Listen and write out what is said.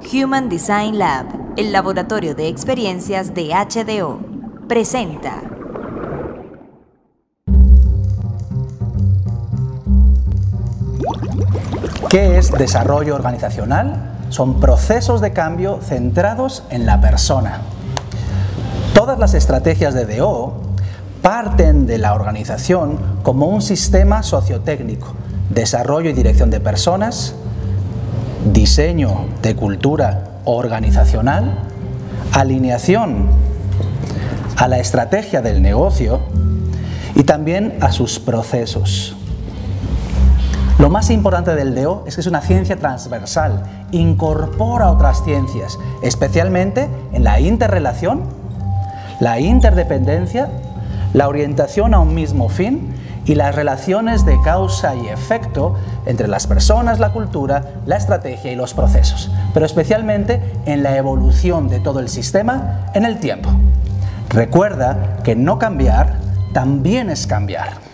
Human Design Lab, el laboratorio de experiencias de HDO, presenta. ¿Qué es desarrollo organizacional? Son procesos de cambio centrados en la persona. Todas las estrategias de DO parten de la organización como un sistema sociotécnico, desarrollo y dirección de personas, diseño de cultura organizacional, alineación a la estrategia del negocio y también a sus procesos. Lo más importante del DO es que es una ciencia transversal, incorpora otras ciencias, especialmente en la interrelación, la interdependencia, la orientación a un mismo fin y las relaciones de causa y efecto entre las personas, la cultura, la estrategia y los procesos, pero especialmente en la evolución de todo el sistema en el tiempo. Recuerda que no cambiar también es cambiar.